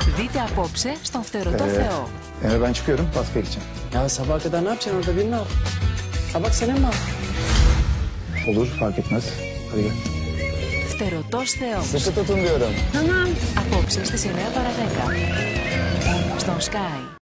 Δείτε απόψε στον Φτερωτό Θεό. Ben çıkıyorum, baskıya gideceğim. Ya sabaha kadar ne yapacaksın orada birini al. Ha bak senin mi al? Olur, fark etmez. Hadi gel. Φτερωτός Θεός. Sıkı tutun diyorum. Απόψε στις 9 παρα 10. Στον Sky.